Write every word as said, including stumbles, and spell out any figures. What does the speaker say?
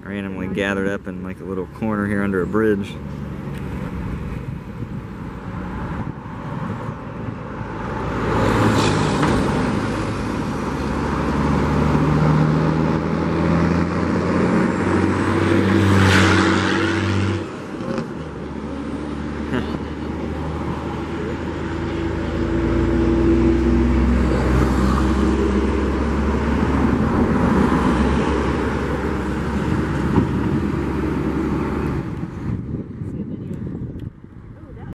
randomly gathered up in like a little corner here under a bridge.